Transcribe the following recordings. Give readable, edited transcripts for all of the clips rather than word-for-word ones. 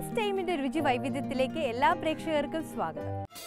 Taste ടൈമിന്റെ രുചി വൈവിധ്യത്തിലേക്ക് എല്ലാ പ്രേക്ഷകർക്കും സ്വാഗതം.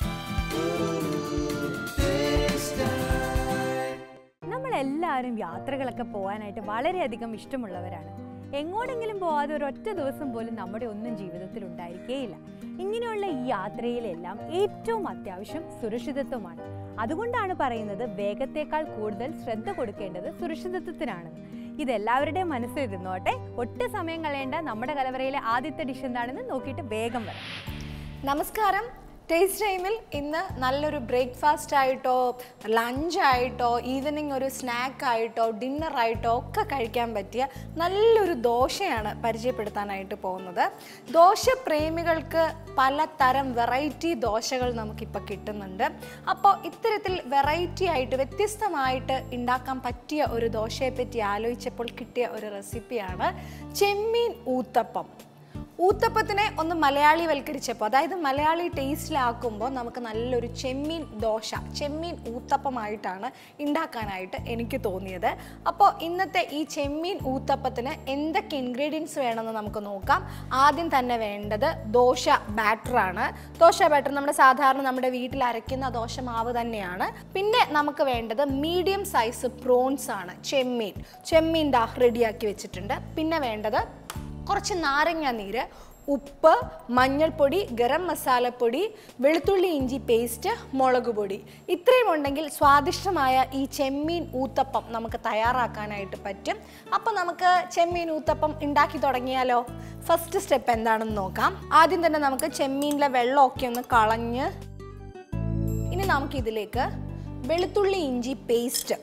നമ്മളെല്ലാവരും യാത്രകളൊക്കെ പോകാനായിട്ട് വളരെയധികം ഇഷ്ടമുള്ളവരാണ്. എങ്ങോട്ടെങ്കിലും പോകാതെ ഒരൊറ്റ ദിവസം പോലും നമ്മുടെ ഒന്നും ജീവിതത്തിൽ ഉണ്ടായിരിക്കേയില്ല. ഇങ്ങനെയുള്ള ഈ യാത്രയിലെല്ലാം ഏറ്റവും അത്യാവശ്യം സുരക്ഷിതത്വമാണ്. അതുകൊണ്ടാണ് പറയുന്നത് വേഗത്തേക്കാൾ കൂടുതൽ ശ്രദ്ധ കൊടുക്കേണ്ടത് സുരക്ഷിതത്വത്തിനാണ്. ഇതെല്ലാവരുടെയും മനസ്സിലിരുന്നോട്ടെ. ഒട്ടും സമയം കളയേണ്ട. നമ്മുടെ കലവറയിലെ ആദ്യത്തെ ഡിഷ് എന്താണെന്ന് നോക്കിയിട്ട് വേഗം വരാം. നമസ്കാരം. ടേസ്റ്റ് ടൈമിൽ ഇന്ന് നല്ലൊരു ബ്രേക്ക്ഫാസ്റ്റ് ആയിട്ടോ ലഞ്ച് ആയിട്ടോ ഈവനിങ് ഒരു സ്നാക്ക് ആയിട്ടോ ഡിന്നറായിട്ടോ ഒക്കെ കഴിക്കാൻ പറ്റിയ നല്ലൊരു ദോശയാണ് പരിചയപ്പെടുത്താനായിട്ട് പോകുന്നത്. ദോശ പ്രേമികൾക്ക് പലതരം വെറൈറ്റി ദോശകൾ നമുക്കിപ്പോൾ കിട്ടുന്നുണ്ട്. അപ്പോൾ ഇത്തരത്തിൽ വെറൈറ്റി ആയിട്ട് വ്യത്യസ്തമായിട്ട് ഉണ്ടാക്കാൻ പറ്റിയ ഒരു ദോശയെപ്പറ്റി ആലോചിച്ചപ്പോൾ കിട്ടിയ ഒരു റെസിപ്പിയാണ് ചെമ്മീൻ ഊത്തപ്പം. ഊത്തപ്പത്തിനെ ഒന്ന് മലയാളിവൽക്കരിച്ചപ്പോൾ, അതായത് മലയാളി ടേസ്റ്റിലാക്കുമ്പോൾ നമുക്ക് നല്ലൊരു ചെമ്മീൻ ദോശ, ചെമ്മീൻ ഊത്തപ്പമായിട്ടാണ് ഉണ്ടാക്കാനായിട്ട് എനിക്ക് തോന്നിയത്. അപ്പോൾ ഇന്നത്തെ ഈ ചെമ്മീൻ ഊത്തപ്പത്തിന് എന്തൊക്കെ ഇൻഗ്രീഡിയൻസ് വേണമെന്ന് നമുക്ക് നോക്കാം. ആദ്യം തന്നെ വേണ്ടത് ദോശ ബാറ്ററാണ്. ദോശ ബാറ്റർ നമ്മുടെ വീട്ടിൽ അരയ്ക്കുന്ന ദോശ മാവ് തന്നെയാണ്. പിന്നെ നമുക്ക് വേണ്ടത് മീഡിയം സൈസ് പ്രോൺസ് ആണ്. ചെമ്മീൻ റെഡിയാക്കി വെച്ചിട്ടുണ്ട്. പിന്നെ വേണ്ടത് കുറച്ച് നാരങ്ങ നീര്, ഉപ്പ്, മഞ്ഞൾപ്പൊടി, ഗരം മസാലപ്പൊടി, വെളുത്തുള്ളി ഇഞ്ചി പേസ്റ്റ്, മുളക് പൊടി. ഇത്രയും ഉണ്ടെങ്കിൽ സ്വാദിഷ്ടമായ ഈ ചെമ്മീൻ ഊത്തപ്പം നമുക്ക് തയ്യാറാക്കാനായിട്ട് പറ്റും. അപ്പം നമുക്ക് ചെമ്മീൻ ഊത്തപ്പം ഉണ്ടാക്കി തുടങ്ങിയാലോ? ഫസ്റ്റ് സ്റ്റെപ്പ് എന്താണെന്ന് നോക്കാം. ആദ്യം തന്നെ നമുക്ക് ചെമ്മീനിലെ വെള്ളമൊക്കെ ഒന്ന് കളഞ്ഞ്, ഇനി നമുക്കിതിലേക്ക് വെളുത്തുള്ളി ഇഞ്ചി പേസ്റ്റ്,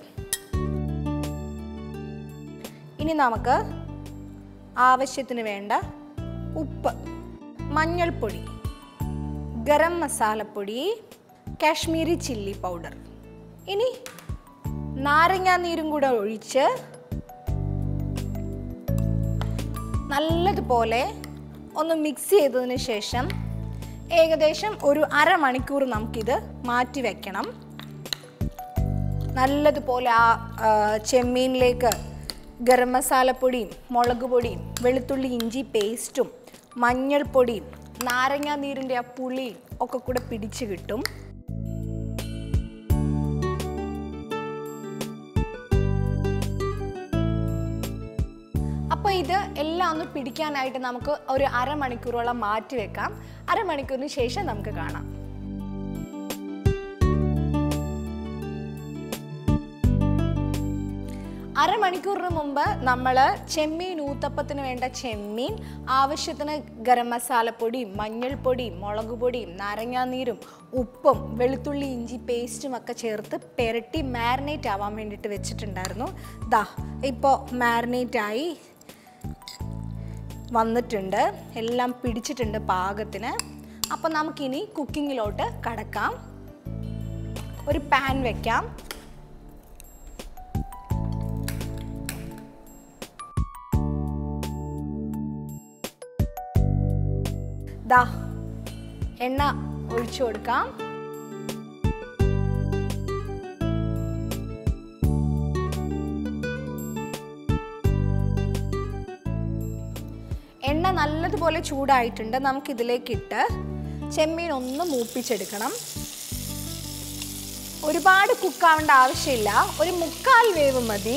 ഇനി നമുക്ക് ആവശ്യത്തിന് വേണ്ട ഉപ്പ്, മഞ്ഞൾപ്പൊടി, ഗരം മസാലപ്പൊടി, കാശ്മീരി ചില്ലി പൗഡർ, ഇനി നാരങ്ങാ നീരും കൂടെ ഒഴിച്ച് നല്ലതുപോലെ ഒന്ന് മിക്സ് ചെയ്തതിന് ശേഷം ഏകദേശം ഒരു അരമണിക്കൂർ നമുക്കിത് മാറ്റി വയ്ക്കണം. നല്ലതുപോലെ ആ ചെമ്മീനിലേക്ക് ഗരം മസാലപ്പൊടിയും മുളക് പൊടിയും വെളുത്തുള്ളി ഇഞ്ചി പേസ്റ്റും മഞ്ഞൾപ്പൊടിയും നാരങ്ങാ നീരിൻ്റെ ആ പുളിയും ഒക്കെ കൂടെ പിടിച്ച് കിട്ടും. അപ്പോൾ ഇത് എല്ലാം ഒന്ന് പിടിക്കാനായിട്ട് നമുക്ക് ഒരു അരമണിക്കൂറോളം മാറ്റി വെക്കാം. അരമണിക്കൂറിന് ശേഷം നമുക്ക് കാണാം. അരമണിക്കൂറിന് മുമ്പ് നമ്മൾ ചെമ്മീൻ ഊത്തപ്പത്തിന് വേണ്ട ചെമ്മീൻ, ആവശ്യത്തിന് ഗരം മസാലപ്പൊടിയും മഞ്ഞൾപ്പൊടിയും മുളക് പൊടിയും നാരങ്ങാനീരും ഉപ്പും വെളുത്തുള്ളി ഇഞ്ചി പേസ്റ്റും ഒക്കെ ചേർത്ത് പെരട്ടി മാരിനേറ്റ് ആവാൻ വേണ്ടിയിട്ട് വെച്ചിട്ടുണ്ടായിരുന്നു. ഇപ്പോൾ മാരിനേറ്റായി വന്നിട്ടുണ്ട്, എല്ലാം പിടിച്ചിട്ടുണ്ട് പാകത്തിന്. അപ്പോൾ നമുക്കിനി കുക്കിങ്ങിലോട്ട് കടക്കാം. ഒരു പാൻ വയ്ക്കാം. എണ്ണ ഒഴിച്ചു കൊടുക്കാം. എണ്ണ നല്ലതുപോലെ ചൂടായിട്ടുണ്ട്. നമുക്കിതിലേക്കിട്ട് ചെമ്മീൻ ഒന്ന് മൂപ്പിച്ചെടുക്കണം. ഒരുപാട് കുക്കാവേണ്ട ആവശ്യമില്ല, ഒരു 3/4 വേവ് മതി.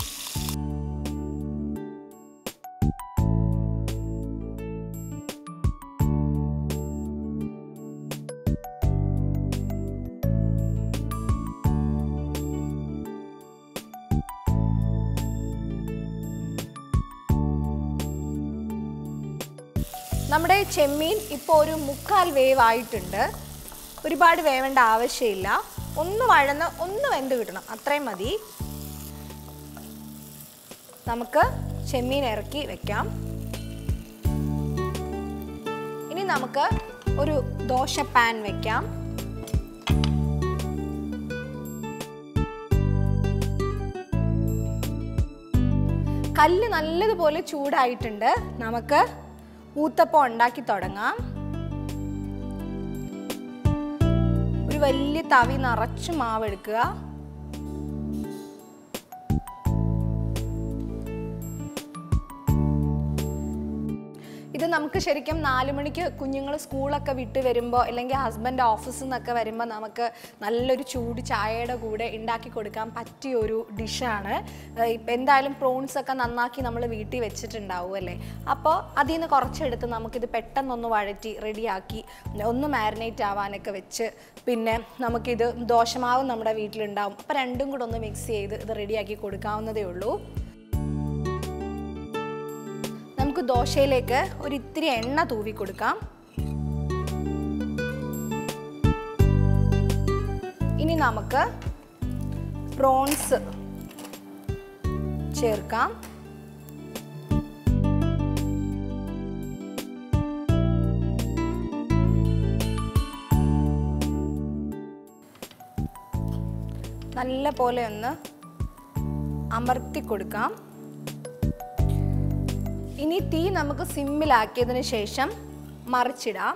നമ്മുടെ ചെമ്മീൻ ഇപ്പോൾ ഒരു 3/4 വേവ് ആയിട്ടുണ്ട്. ഒരുപാട് വേവേണ്ട ആവശ്യമില്ല. ഒന്ന് വഴന്ന് ഒന്ന് വെന്ത് കിട്ടണം, അത്രയും മതി. നമുക്ക് ചെമ്മീൻ ഇറക്കി വെക്കാം. ഇനി നമുക്ക് ഒരു ദോശ പാൻ വെക്കാം. കല്ല് നല്ലതുപോലെ ചൂടായിട്ടുണ്ട്. നമുക്ക് ഊത്തപ്പം ഉണ്ടാക്കി തുടങ്ങാം. ഒരു വലിയ തവി നിറച്ച് മാവ് എടുക്കുക. ഇത് നമുക്ക് ശരിക്കും 4 മണിക്ക് കുഞ്ഞുങ്ങൾ സ്കൂളൊക്കെ വിട്ട് വരുമ്പോൾ അല്ലെങ്കിൽ ഹസ്ബൻഡ് ഓഫീസിൽ നിന്നൊക്കെ വരുമ്പോൾ നമുക്ക് നല്ലൊരു ചൂട് ചായയുടെ കൂടെ ഉണ്ടാക്കി കൊടുക്കാൻ പറ്റിയ ഒരു ഡിഷാണ്. ഇപ്പം എന്തായാലും പ്രോൺസൊക്കെ നന്നാക്കി നമ്മൾ വീട്ടിൽ വെച്ചിട്ടുണ്ടാവും അല്ലേ. അപ്പോൾ അതിൽ നിന്ന് കുറച്ചെടുത്ത് നമുക്കിത് പെട്ടെന്നൊന്ന് വഴറ്റി റെഡിയാക്കി ഒന്ന് മാരിനേറ്റ് ആവാനൊക്കെ വെച്ച് പിന്നെ നമുക്കിത് ദോശമാവും നമ്മുടെ വീട്ടിലുണ്ടാവും. അപ്പോൾ രണ്ടും കൂടെ ഒന്ന് മിക്സ് ചെയ്ത് ഇത് റെഡിയാക്കി കൊടുക്കാവുന്നതേ ഉള്ളൂ. നമുക്ക് ദോശയിലേക്ക് ഒരു ഇത്തിരി എണ്ണ തൂവി കൊടുക്കാം. ഇനി നമുക്ക് പ്രോൺസ് ചേർക്കാം. നല്ല പോലെ ഒന്ന് അമർത്തി കൊടുക്കാം. ഇനി തീ നമുക്ക് സിമ്മിലാക്കിയതിന് ശേഷം മറിച്ചിടാം.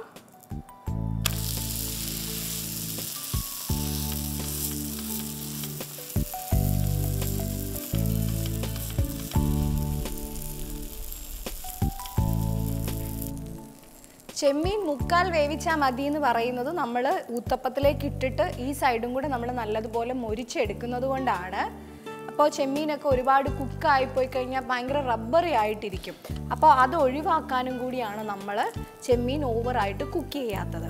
ചെമ്മീൻ മുക്കാൽ വേവിച്ചാൽ മതി എന്ന് പറയുന്നത് നമ്മൾ ഊത്തപ്പത്തിലേക്ക് ഇട്ടിട്ട് ഈ സൈഡും കൂടെ നമ്മൾ നല്ലതുപോലെ മൊരിച്ചെടുക്കുന്നത് കൊണ്ടാണ്. അപ്പോൾ ചെമ്മീനൊക്കെ ഒരുപാട് കുക്കായിപ്പോയി കഴിഞ്ഞാൽ ഭയങ്കര റബ്ബറി ആയിട്ടിരിക്കും. അപ്പോൾ അത് ഒഴിവാക്കാനും കൂടിയാണ് നമ്മൾ ചെമ്മീൻ ഓവറായിട്ട് കുക്ക് ചെയ്യാത്തത്.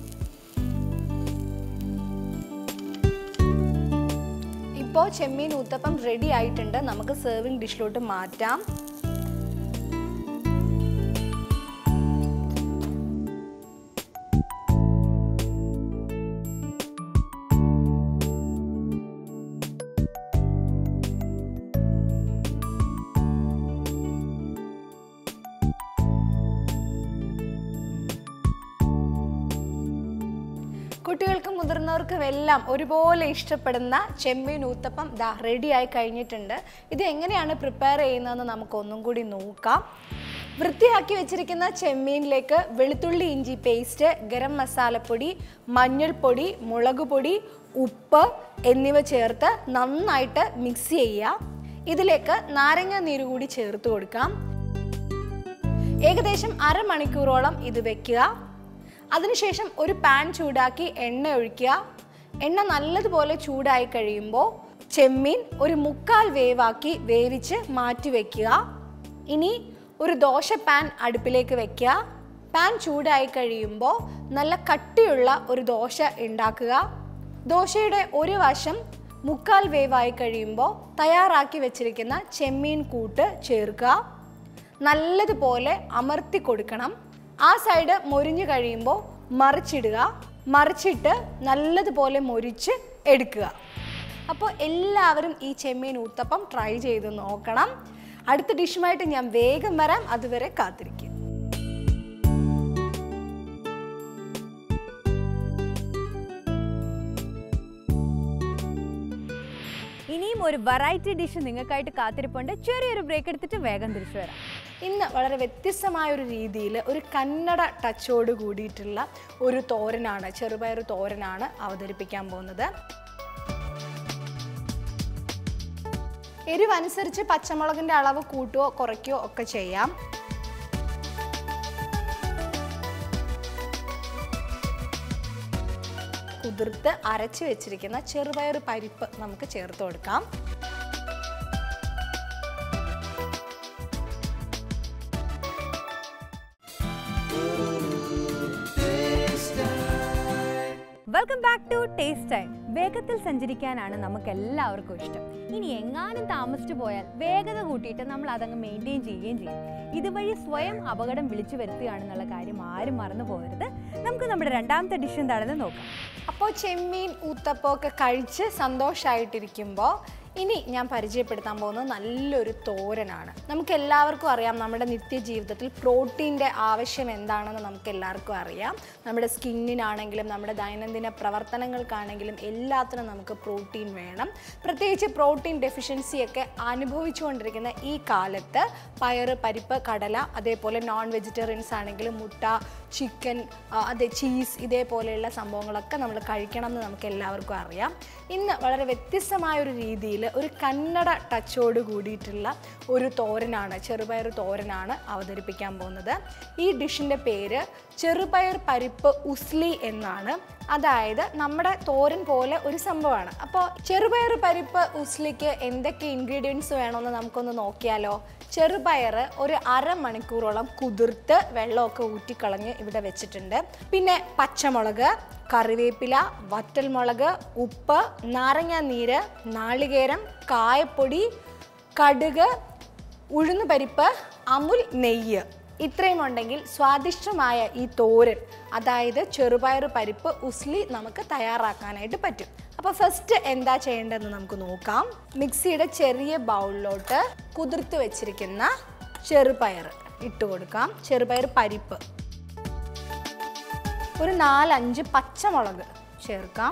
ഇപ്പോൾ ചെമ്മീൻ ഊത്തപ്പം റെഡി ആയിട്ടുണ്ട്. നമുക്ക് സെർവിങ് ഡിഷിലോട്ട് മാറ്റാം. കുട്ടികൾക്കും മുതിർന്നവർക്കും എല്ലാം ഒരുപോലെ ഇഷ്ടപ്പെടുന്ന ചെമ്മീൻ ഊത്തപ്പം ദാ റെഡി ആയി കഴിഞ്ഞിട്ടുണ്ട്. ഇത് എങ്ങനെയാണ് പ്രിപ്പയർ ചെയ്യുന്നതെന്ന് നമുക്കൊന്നും കൂടി നോക്കാം. വൃത്തിയാക്കി വെച്ചിരിക്കുന്ന ചെമ്മീനിലേക്ക് വെളുത്തുള്ളി ഇഞ്ചി പേസ്റ്റ്, ഗരം മസാലപ്പൊടി, മഞ്ഞൾപ്പൊടി, മുളക് പൊടി, ഉപ്പ് എന്നിവ ചേർത്ത് നന്നായിട്ട് മിക്സ് ചെയ്യുക. ഇതിലേക്ക് നാരങ്ങ നീര് കൂടി ചേർത്ത് കൊടുക്കാം. ഏകദേശം അരമണിക്കൂറോളം ഇത് വെക്കുക. അതിനുശേഷം ഒരു പാൻ ചൂടാക്കി എണ്ണ ഒഴിക്കുക. എണ്ണ നല്ലതുപോലെ ചൂടായി കഴിയുമ്പോൾ ചെമ്മീൻ ഒരു മുക്കാൽ വേവാക്കി വേവിച്ച് മാറ്റി വയ്ക്കുക. ഇനി ഒരു ദോശ പാൻ അടുപ്പിലേക്ക് വെക്കുക. പാൻ ചൂടായി കഴിയുമ്പോൾ നല്ല കട്ടിയുള്ള ഒരു ദോശ ഉണ്ടാക്കുക. ദോശയുടെ ഒരു വശം മുക്കാൽ വേവായി കഴിയുമ്പോൾ തയ്യാറാക്കി വെച്ചിരിക്കുന്ന ചെമ്മീൻ കൂട്ട് ചേർക്കുക. നല്ലതുപോലെ അമർത്തി കൊടുക്കണം. ആ സൈഡ് മൊരിഞ്ഞു കഴിയുമ്പോൾ മറിച്ചിടുക. മറിച്ചിട്ട് നല്ലതുപോലെ മൊരിച്ച് എടുക്കുക. അപ്പോൾ എല്ലാവരും ഈ ചെമ്മീൻ ഊത്തപ്പം ട്രൈ ചെയ്ത് നോക്കണം. അടുത്ത ഡിഷുമായിട്ട് ഞാൻ വേഗം വരാം. അതുവരെ കാത്തിരിക്കും. ഇനിയും ഒരു വെറൈറ്റി ഡിഷ് നിങ്ങൾക്കായിട്ട് കാത്തിരിപ്പുണ്ട്. ചെറിയൊരു ബ്രേക്ക് എടുത്തിട്ട് വേഗം തിരിച്ചു വരാം. ഇന്ന് വളരെ വ്യത്യസ്തമായൊരു രീതിയിൽ ഒരു കന്നഡ ടച്ചോട് കൂടിയിട്ടുള്ള ഒരു തോരനാണ്, ചെറുപയർ തോരനാണ് അവതരിപ്പിക്കാൻ പോകുന്നത്. എരിവനുസരിച്ച് പച്ചമുളകിൻ്റെ അളവ് കൂട്ടുകയോ കുറയ്ക്കുകയോ ഒക്കെ ചെയ്യാം. കുതിർത്ത് അരച്ച് വെച്ചിരിക്കുന്ന ചെറുപയർ പരിപ്പ് നമുക്ക് ചേർത്ത് കൊടുക്കാം. Welcome back to taste time. വേഗത്തിൽ സഞ്ചരിക്കാനാണ് നമുക്ക് എല്ലാവർക്കും ഇഷ്ടം. ഇനി എങ്ങാനും താമസിച്ചു പോയാൽ വേഗത കൂട്ടിയിട്ട് നമ്മൾ അതങ്ങ് മെയിൻറ്റെയിൻ ചെയ്യുകയും ചെയ്യും. ഇതുവഴി സ്വയം അപകടം വിളിച്ചു വരുത്തുകയാണെന്നുള്ള കാര്യം ആരും മറന്നു പോകരുത്. നമുക്ക് നമ്മുടെ രണ്ടാമത്തെ ഡിഷ് എന്താണെന്ന് നോക്കാം. അപ്പോൾ ചെമ്മീൻ ഊത്തപ്പമൊക്കെ കഴിച്ച് സന്തോഷമായിട്ടിരിക്കുമ്പോൾ ഇനി ഞാൻ പരിചയപ്പെടുത്താൻ പോകുന്നത് നല്ലൊരു തോരനാണ്. നമുക്ക് എല്ലാവർക്കും അറിയാം, നമ്മുടെ നിത്യജീവിതത്തിൽ പ്രോട്ടീൻ്റെ ആവശ്യം എന്താണെന്ന് നമുക്ക് എല്ലാവർക്കും അറിയാം. നമ്മുടെ സ്കിന്നിനാണെങ്കിലും നമ്മുടെ ദൈനംദിന പ്രവർത്തനങ്ങൾക്കാണെങ്കിലും എല്ലാത്തിനും നമുക്ക് പ്രോട്ടീൻ വേണം. പ്രത്യേകിച്ച് പ്രോട്ടീൻ ഡെഫിഷ്യൻസിയൊക്കെ അനുഭവിച്ചുകൊണ്ടിരിക്കുന്ന ഈ കാലത്ത് പയറ്, പരിപ്പ്, കടല, അതേപോലെ നോൺ വെജിറ്റേറിയൻസ് ആണെങ്കിലും മുട്ട, ചിക്കൻ, അതെ ചീസ്, ഇതേപോലെയുള്ള സംഭവങ്ങളൊക്കെ നമ്മൾ കഴിക്കണം എന്ന് നമുക്ക് എല്ലാവർക്കും അറിയാം. ഇന്ന് വളരെ വ്യത്യസ്തമായൊരു രീതിയിൽ ഒരു കന്നഡ ടച്ചോട് കൂടിയിട്ടുള്ള ഒരു തോരനാണ്, ചെറുപയർ തോരനാണ് അവതരിപ്പിക്കാൻ പോകുന്നത്. ഈ ഡിഷിൻ്റെ പേര് ചെറുപയർ പരിപ്പ് ഉസ്ലി എന്നാണ്. അതായത് നമ്മുടെ തോരൻ പോലെ ഒരു സംഭവമാണ്. അപ്പോൾ ചെറുപയർ പരിപ്പ് ഉസ്ലിക്ക് എന്തൊക്കെ ഇൻഗ്രീഡിയൻസ് വേണമെന്ന് നമുക്കൊന്ന് നോക്കിയാലോ. ചെറുപയർ ഒരു അരമണിക്കൂറോളം കുതിർത്ത് വെള്ളമൊക്കെ ഊറ്റിക്കളഞ്ഞ് ഇവിടെ വെച്ചിട്ടുണ്ട്. പിന്നെ പച്ചമുളക്, കറിവേപ്പില, വറ്റൽമുളക്, ഉപ്പ്, നാരങ്ങാനീര്, നാളികേരം, കായപ്പൊടി, കടുക്, ഉഴുന്നുപരിപ്പ്, അമുൽ, നെയ്യ്, ഇത്രയും ഉണ്ടെങ്കിൽ സ്വാദിഷ്ടമായ ഈ തോരൻ, അതായത് ചെറുപയർ പരിപ്പ് ഉസ്ലി നമുക്ക് തയ്യാറാക്കാനായിട്ട് പറ്റും. അപ്പോൾ ഫസ്റ്റ് എന്താ ചെയ്യേണ്ടതെന്ന് നമുക്ക് നോക്കാം. മിക്സിയുടെ ചെറിയ ബൗളിലോട്ട് കുതിർത്ത് വെച്ചിരിക്കുന്ന ചെറുപയർ ഇട്ട് കൊടുക്കാം. ചെറുപയർ പരിപ്പ്, ഒരു 4-5 പച്ചമുളക് ചേർക്കാം.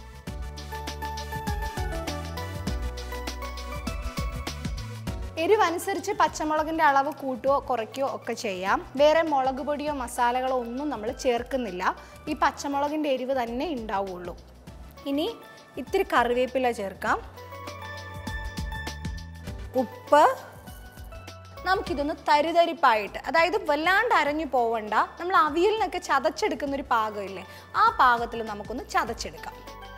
എരിവനുസരിച്ച് പച്ചമുളകിൻ്റെ അളവ് കൂട്ടുകയോ കുറയ്ക്കുകയോ ഒക്കെ ചെയ്യാം. വേറെ മുളക് പൊടിയോ മസാലകളോ ഒന്നും നമ്മൾ ചേർക്കുന്നില്ല. ഈ പച്ചമുളകിൻ്റെ എരിവ് തന്നെ ഉണ്ടാവുള്ളൂ. ഇനി ഇത്തിരി കറിവേപ്പില ചേർക്കാം. ഉപ്പ്. നമുക്കിതൊന്ന് തരിതരിപ്പായിട്ട്, അതായത് വല്ലാണ്ട് അരഞ്ഞു പോവണ്ട, നമ്മൾ അവിയലിനൊക്കെ ചതച്ചെടുക്കുന്നൊരു പാകമില്ലേ, ആ പാകത്തിൽ നമുക്കൊന്ന് ചതച്ചെടുക്കാം.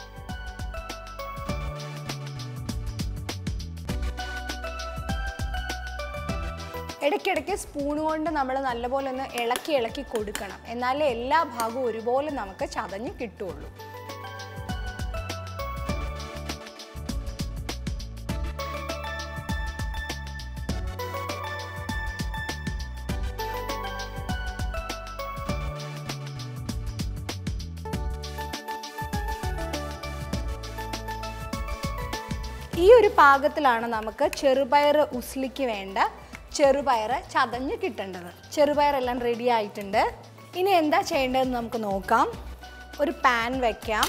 ഇടയ്ക്കിടയ്ക്ക് സ്പൂൺ കൊണ്ട് നമ്മൾ നല്ലപോലെ ഒന്ന് ഇളക്കി കൊടുക്കണം. എന്നാലേ എല്ലാ ഭാഗവും ഒരുപോലെ നമുക്ക് ചതഞ്ഞ് കിട്ടുള്ളൂ. ഈ ഒരു പാകത്തിലാണ് നമുക്ക് ചെറുപയർ ഉസ്ലിക്ക് വേണ്ട ചെറുപയർ ചതഞ്ഞ് കിട്ടേണ്ടത്. ചെറുപയറെല്ലാം റെഡി ആയിട്ടുണ്ട്. ഇനി എന്താ ചെയ്യേണ്ടതെന്ന് നമുക്ക് നോക്കാം. ഒരു പാൻ വയ്ക്കാം.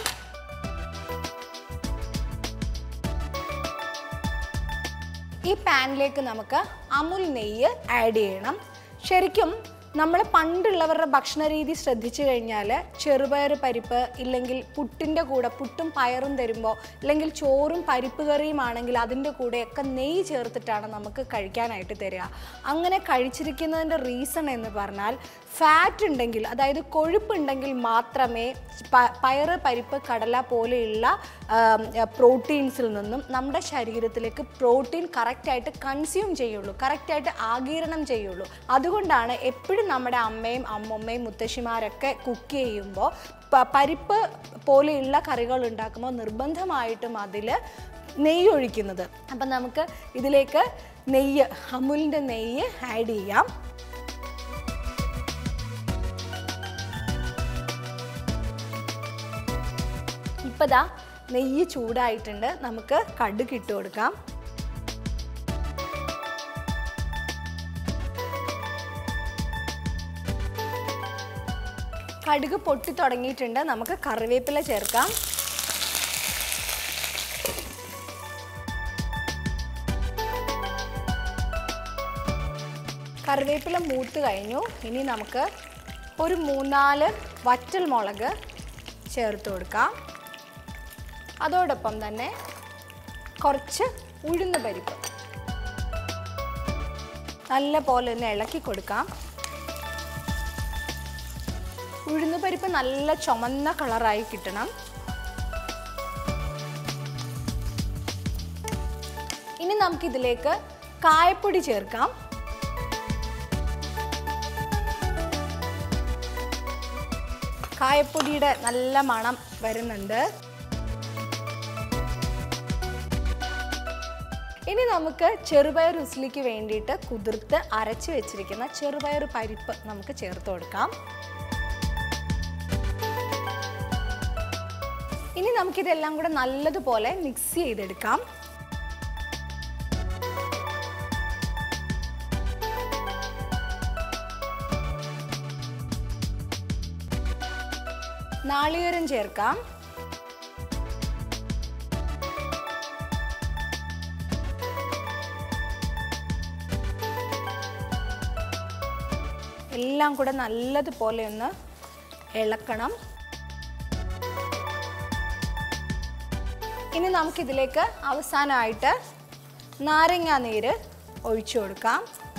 ഈ പാനിലേക്ക് നമുക്ക് അമുൽ നെയ്യ് ആഡ് ചെയ്യണം. ശരിക്കും നമ്മൾ പണ്ടുള്ളവരുടെ ഭക്ഷണ രീതി ശ്രദ്ധിച്ചു കഴിഞ്ഞാൽ ചെറുപയർ പരിപ്പ് ഇല്ലെങ്കിൽ പുട്ടിൻ്റെ കൂടെ പുട്ടും പയറും തരുമ്പോൾ, അല്ലെങ്കിൽ ചോറും പരിപ്പ് കറിയും ആണെങ്കിൽ അതിൻ്റെ കൂടെയൊക്കെ നെയ്യ് ചേർത്തിട്ടാണ് നമുക്ക് കഴിക്കാനായിട്ട് തരിക. അങ്ങനെ കഴിച്ചിരിക്കുന്നതിൻ്റെ റീസൺ എന്ന് പറഞ്ഞാൽ ഫാറ്റ് ഉണ്ടെങ്കിൽ, അതായത് കൊഴുപ്പുണ്ടെങ്കിൽ മാത്രമേ പയറ്, പരിപ്പ്, കടല പോലെയുള്ള പ്രോട്ടീൻസിൽ നിന്നും നമ്മുടെ ശരീരത്തിലേക്ക് പ്രോട്ടീൻ കറക്റ്റായിട്ട് കൺസ്യൂം ചെയ്യുള്ളൂ, കറക്റ്റായിട്ട് ആഗിരണം ചെയ്യുള്ളൂ. അതുകൊണ്ടാണ് എപ്പോഴും നമ്മുടെ അമ്മയും അമ്മമ്മയും മുത്തശ്ശിമാരൊക്കെ കുക്ക് ചെയ്യുമ്പോൾ പരിപ്പ് പോലെയുള്ള കറികൾ ഉണ്ടാക്കുമ്പോൾ നിർബന്ധമായിട്ടും അതിൽ നെയ്യ് ഒഴിക്കുന്നത്. അപ്പം നമുക്ക് ഇതിലേക്ക് നെയ്യ്, അമുലിൻ്റെ നെയ്യ് ആഡ് ചെയ്യാം. ഇപ്പോൾ ദാ നെയ്യ് ചൂടായിട്ടുണ്ട്. നമുക്ക് കടുക് ഇട്ട് കൊടുക്കാം. കടുക് പൊട്ടി തുടങ്ങിയിട്ടുണ്ട്. നമുക്ക് കറിവേപ്പില ചേർക്കാം. കറിവേപ്പില മൂത്ത് കഴിഞ്ഞു. ഇനി നമുക്ക് ഒരു 3-4 വറ്റൽ മുളക് ചേർത്ത് കൊടുക്കാം. അതോടൊപ്പം തന്നെ കുറച്ച് ഉഴുന്ന് പരിപ്പ് നല്ല പോലെ ഒന്ന് ഇളക്കി കൊടുക്കാം. ഉഴുന്ന് പരിപ്പ് നല്ല ചുമന്ന കളറായി കിട്ടണം. ഇനി നമുക്കിതിലേക്ക് കായപ്പൊടി ചേർക്കാം. കായപ്പൊടിയുടെ നല്ല മണം വരുന്നുണ്ട്. ഇനി നമുക്ക് ചെറുപയർ ഉസ്ലിക്ക് വേണ്ടിയിട്ട് കുതിർത്ത് അരച്ച് വെച്ചിരിക്കുന്ന ചെറുപയർ പരിപ്പ് നമുക്ക് ചേർത്ത് കൊടുക്കാം. ഇനി നമുക്കിതെല്ലാം കൂടെ നല്ലതുപോലെ മിക്സ് ചെയ്തെടുക്കാം. നാളികേരം ചേർക്കാം. എല്ലാം കൂടെ നല്ലതുപോലെ ഒന്ന് ഇളക്കണം. ഇനി നമുക്കിതിലേക്ക് അവസാനമായിട്ട് നാരങ്ങാ നീര് ഒഴിച്ചു കൊടുക്കാം.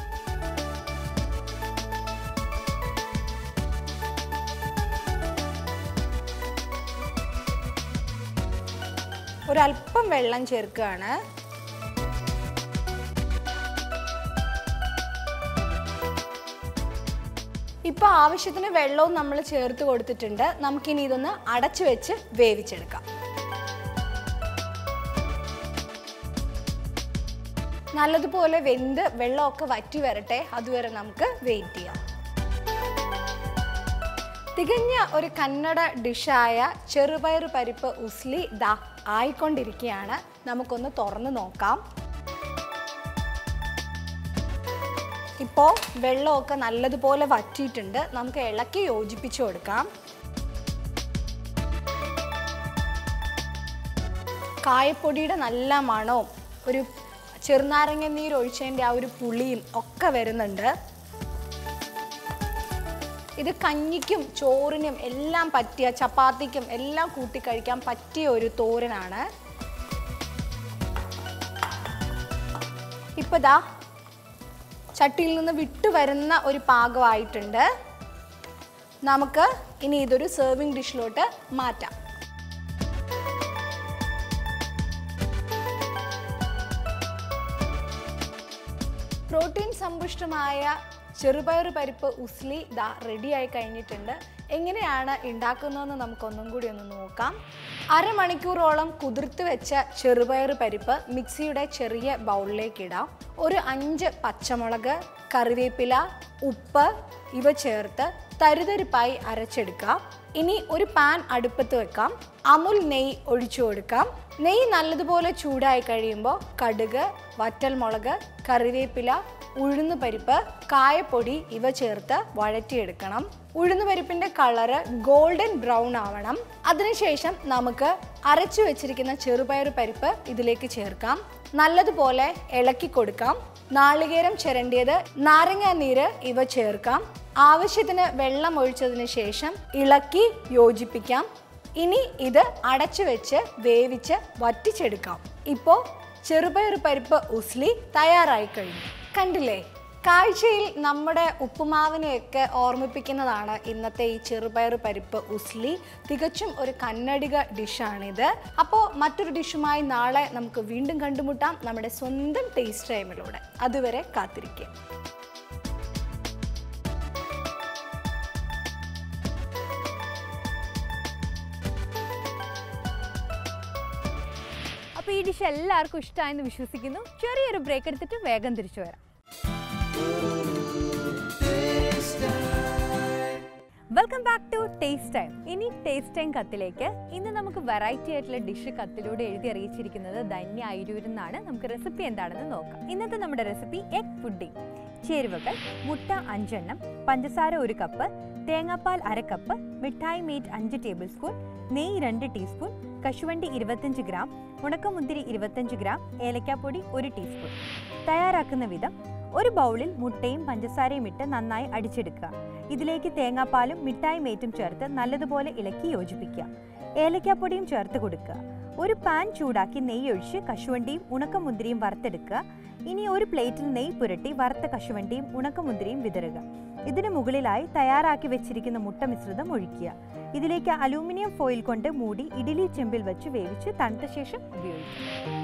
ഒരല്പം വെള്ളം ചേർക്കുകയാണ്. ഇപ്പോൾ ആവശ്യത്തിന് വെള്ളവും നമ്മൾ ചേർത്ത് കൊടുത്തിട്ടുണ്ട്. നമുക്കിനി ഇതൊന്ന് അടച്ചു വെച്ച് വേവിച്ചെടുക്കാം. നല്ലതുപോലെ വെന്ത് വെള്ളമൊക്കെ വറ്റി വരട്ടെ, അതുവരെ നമുക്ക് വെയിറ്റ് ചെയ്യാം. തികഞ്ഞ ഒരു കന്നഡ ഡിഷായ ചെറുപയർ പരിപ്പ് ഉസ്ലി ദാ ആയിക്കൊണ്ടിരിക്കുകയാണ്. നമുക്കൊന്ന് തുറന്ന് നോക്കാം. ഇപ്പോൾ വെള്ളമൊക്കെ നല്ലതുപോലെ വറ്റിയിട്ടുണ്ട്. നമുക്ക് ഇളക്കി യോജിപ്പിച്ചു കൊടുക്കാം. കായപ്പൊടിയുടെ നല്ല മണവും ഒരു ചെറുനാരങ്ങ നീര് ഒഴിച്ചതിൻ്റെ ആ ഒരു പുളിയും ഒക്കെ വരുന്നുണ്ട്. ഇത് കഞ്ഞിക്കും ചോറിനും എല്ലാം പറ്റിയ, ചപ്പാത്തിക്കും എല്ലാം കൂട്ടി കഴിക്കാൻ പറ്റിയ ഒരു തോരനാണ്. ഇപ്പോൾ ദാ ചട്ടിയിൽ നിന്ന് വിട്ടു വരുന്ന ഒരു പാകമായിട്ടുണ്ട്. നമുക്ക് ഇനി ഇതൊരു സെർവിങ് ഡിഷിലോട്ട് മാറ്റാം. പ്രോട്ടീൻ സമ്പുഷ്ടമായ ചെറുപയർ പരിപ്പ് ഉസ്ലി ദാ റെഡിയായി കഴിഞ്ഞിട്ടുണ്ട്. എങ്ങനെയാണ് ഉണ്ടാക്കുന്നതെന്ന് നമുക്കൊന്നും കൂടി ഒന്ന് നോക്കാം. അരമണിക്കൂറോളം കുതിർത്ത് വെച്ച ചെറുപയർ പരിപ്പ് മിക്സിയുടെ ചെറിയ ബൗളിലേക്ക് ഇടാം. ഒരു 5 പച്ചമുളക്, കറിവേപ്പില, ഉപ്പ് ഇവ ചേർത്ത് തരിതരിപ്പായി അരച്ചെടുക്കാം. ഇനി ഒരു പാൻ അടുപ്പത്ത് വെക്കാം. അമുൽ നെയ്യ് ഒഴിച്ചു കൊടുക്കാം. നെയ്യ് നല്ലതുപോലെ ചൂടായി കഴിയുമ്പോൾ കടുക്, വറ്റൽമുളക്, കറിവേപ്പില, ഉഴുന്നുപരിപ്പ്, കായപ്പൊടി ഇവ ചേർത്ത് വഴറ്റിയെടുക്കണം. ഉഴുന്നുപരിപ്പിൻ്റെ കളറ് ഗോൾഡൻ ബ്രൗൺ ആവണം. അതിനുശേഷം നമുക്ക് അരച്ചു വെച്ചിരിക്കുന്ന ചെറുപയർ പരിപ്പ് ഇതിലേക്ക് ചേർക്കാം. നല്ലതുപോലെ ഇളക്കി കൊടുക്കാം. നാളികേരം ചിരണ്ടിയത്, നാരങ്ങാ നീര് ഇവ ചേർക്കാം. ആവശ്യത്തിന് വെള്ളം ഒഴിച്ചതിന് ശേഷം ഇളക്കി യോജിപ്പിക്കാം. ഇനി ഇത് അടച്ചു വെച്ച് വേവിച്ച് വറ്റിച്ചെടുക്കാം. ഇപ്പോൾ ചെറുപയർ പരിപ്പ് ഉസ്ലി തയ്യാറായി കഴിഞ്ഞു. കണ്ടില്ലേ, കാഴ്ചയിൽ നമ്മുടെ ഉപ്പുമാവിനെയൊക്കെ ഓർമ്മിപ്പിക്കുന്നതാണ് ഇന്നത്തെ ഈ ചെറുപയർ പരിപ്പ് ഉസ്ലി. തികച്ചും ഒരു കന്നഡിക ഡിഷാണിത്. അപ്പോൾ മറ്റൊരു ഡിഷുമായി നാളെ നമുക്ക് വീണ്ടും കണ്ടുമുട്ടാം നമ്മുടെ സ്വന്തം ടേസ്റ്റ് ടൈമിലൂടെ. അതുവരെ കാത്തിരിക്കുക. അപ്പോൾ ഈ ഡിഷ് എല്ലാവർക്കും ഇഷ്ടമായെന്ന് വിശ്വസിക്കുന്നു. ചെറിയൊരു ബ്രേക്ക് എടുത്തിട്ട് വേഗം തിരിച്ചു വരാം. Welcome back to taste time. ഇനി ടേസ്റ്റ് ടൈം കത്തിലേക്ക്. ഇന്ന് നമുക്ക് വെറൈറ്റി ആയിട്ടുള്ള ഡിഷ് കത്തിലൂടെ എഴുതി അറിയിച്ചിരിക്കുന്നത് ധന്യ അയിരൂരിൽ നിന്നാണ്. നമുക്ക് റെസിപ്പി എന്താണെന്ന് നോക്കാം. ഇന്നത്തെ നമ്മുടെ റെസിപ്പി എഗ് പുഡിംഗ്. ചേരുവകൾ: മുട്ട 5 എണ്ണം, പഞ്ചസാര 1 കപ്പ്, തേങ്ങാപ്പാൽ 1/2 കപ്പ്, മിഠായി മീറ്റ് 5 ടേബിൾ സ്പൂൺ, നെയ്യ് 2 ടീസ്പൂൺ, കശുവണ്ടി 25 ഗ്രാം, ഉണക്കമുന്തിരി 25 ഗ്രാം, ഏലക്കാപ്പൊടി 1 ടീസ്പൂൺ. തയ്യാറാക്കുന്ന വിധം: ഒരു ബൗളിൽ മുട്ടയും പഞ്ചസാരയും ഇട്ട് നന്നായി അടിച്ചെടുക്കുക. ഇതിലേക്ക് തേങ്ങാപ്പാലും മിഠായി മേറ്റും ചേർത്ത് നല്ലതുപോലെ ഇളക്കി യോജിപ്പിക്കുക. ഏലക്കാപ്പൊടിയും ചേർത്ത് കൊടുക്കുക. ഒരു പാൻ ചൂടാക്കി നെയ്യ് ഒഴിച്ച് കശുവണ്ടിയും ഉണക്കമുന്തിരിയും വറുത്തെടുക്കുക. ഇനി ഒരു പ്ലേറ്റിൽ നെയ്യ് പുരട്ടി വറുത്ത കശുവണ്ടിയും ഉണക്കമുന്തിരിയും വിതറുക. ഇതിന് മുകളിലായി തയ്യാറാക്കി വെച്ചിരിക്കുന്ന മുട്ട മിശ്രിതം ഒഴിക്കുക. ഇതിലേക്ക് അലൂമിനിയം ഫോയിൽ കൊണ്ട് മൂടി ഇഡ്ഡലി ചെമ്പിൽ വെച്ച് വേവിച്ച് തണുത്ത ശേഷം ഉപയോഗിക്കുക.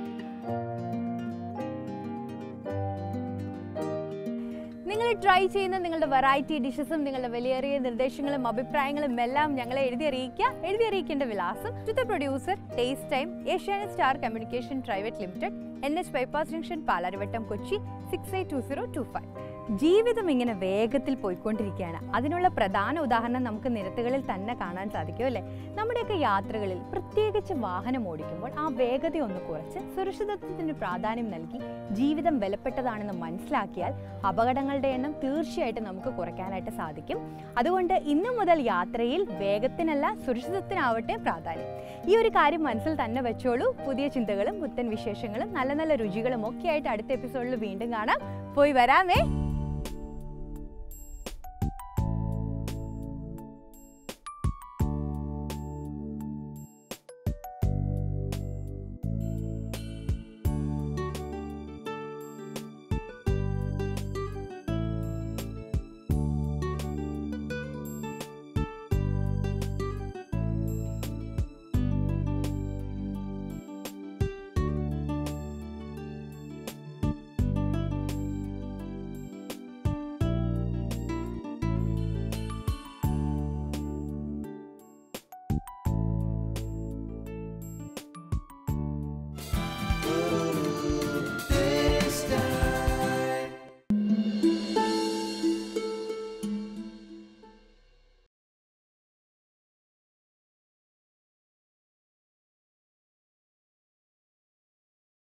നിങ്ങൾ ട്രൈ ചെയ്യുന്ന നിങ്ങളുടെ വെറൈറ്റി ഡിഷസും നിങ്ങളുടെ വിലയേറിയ നിർദ്ദേശങ്ങളും അഭിപ്രായങ്ങളും എല്ലാം ഞങ്ങളെ എഴുതി അറിയിക്കേണ്ട വിലാസം: to the producer, taste time, Asianet star communication private limited, NH bypass junction, Palarivattam, Kochi 682025. ജീവിതം ഇങ്ങനെ വേഗത്തിൽ പോയിക്കൊണ്ടിരിക്കുകയാണ്. അതിനുള്ള പ്രധാന ഉദാഹരണം നമുക്ക് നിരത്തുകളിൽ തന്നെ കാണാൻ സാധിക്കും അല്ലേ? നമ്മുടെയൊക്കെ യാത്രകളിൽ, പ്രത്യേകിച്ച് വാഹനം ഓടിക്കുമ്പോൾ, ആ വേഗത ഒന്ന് കുറച്ച് സുരക്ഷിതത്വത്തിന് പ്രാധാന്യം നൽകി ജീവിതം വിലപ്പെട്ടതാണെന്ന് മനസ്സിലാക്കിയാൽ അപകടങ്ങളുടെ എണ്ണം തീർച്ചയായിട്ടും നമുക്ക് കുറയ്ക്കാനായിട്ട് സാധിക്കും. അതുകൊണ്ട് ഇന്നു മുതൽ യാത്രയിൽ വേഗത്തിനല്ല സുരക്ഷിതത്തിനാവട്ടെ പ്രാധാന്യം. ഈ ഒരു കാര്യം മനസ്സിൽ തന്നെ വെച്ചോളൂ. പുതിയ ചിന്തകളും പുത്തൻ വിശേഷങ്ങളും നല്ല നല്ല രുചികളും ഒക്കെ ആയിട്ട് അടുത്ത എപ്പിസോഡിൽ വീണ്ടും കാണാം. പോയി വരാമേ.